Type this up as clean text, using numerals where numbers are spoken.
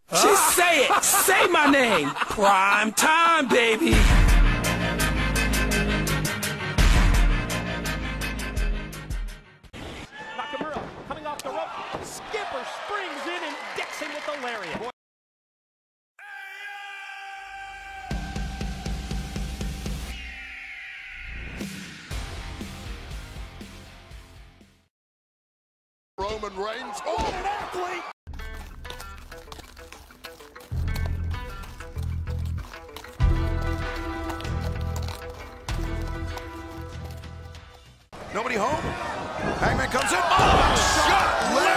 Just say it. Say my name. Prime time, baby. Nakamura coming off the rope. Skipper springs in and decks him with the Lariat. Roman Reigns. Oh, an athlete! Nobody home. Hangman comes in. Oh, shot!